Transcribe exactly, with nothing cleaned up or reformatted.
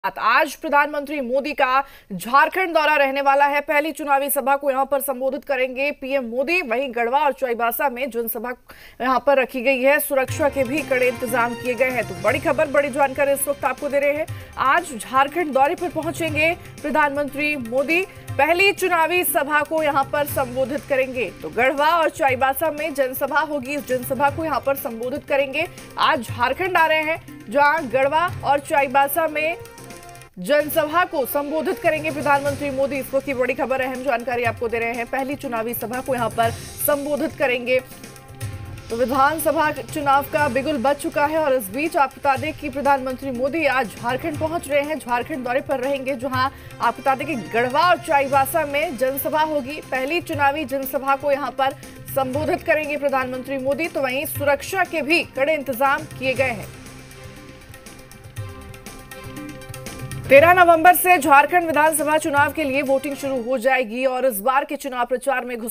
आज प्रधानमंत्री मोदी का झारखंड दौरा रहने वाला है। पहली चुनावी सभा को यहां पर संबोधित करेंगे पीएम मोदी। वहीं गढ़वा और चाईबासा में जनसभा यहां पर रखी गई है। सुरक्षा के भी कड़े इंतजाम किए गए हैं। तो बड़ी खबर, बड़ी जानकारी इस वक्त आपको दे रहे हैं। आज झारखंड दौरे पर पहुंचेंगे प्रधानमंत्री मोदी। पहली चुनावी सभा को यहां पर संबोधित करेंगे। तो गढ़वा और चाईबासा में जनसभा होगी। इस जनसभा को यहां पर संबोधित करेंगे। आज झारखंड आ रहे हैं, जहां गढ़वा और चाईबासा में जनसभा को संबोधित करेंगे प्रधानमंत्री मोदी। इस वक्त की बड़ी खबर, अहम जानकारी आपको दे रहे हैं। पहली चुनावी सभा को यहां पर संबोधित करेंगे। तो विधानसभा चुनाव का बिगुल बज चुका है और इस बीच आपको बता दें कि प्रधानमंत्री मोदी आज झारखंड पहुंच रहे हैं। झारखंड दौरे पर रहेंगे, जहां आपको बता दें कि गढ़वा और चाईबासा में जनसभा होगी। पहली चुनावी जनसभा को यहां पर संबोधित करेंगे प्रधानमंत्री मोदी। तो वहीं सुरक्षा के भी कड़े इंतजाम किए गए हैं। तेरह नवंबर से झारखंड विधानसभा चुनाव के लिए वोटिंग शुरू हो जाएगी और इस बार के चुनाव प्रचार में